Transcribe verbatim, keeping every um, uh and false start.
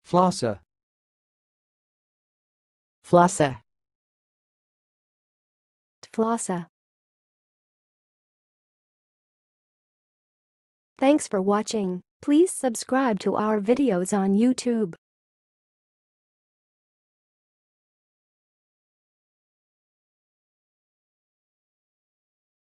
floss-uh, FLOSSA. FLOSSA. Thanks for watching. Please subscribe to our videos on YouTube.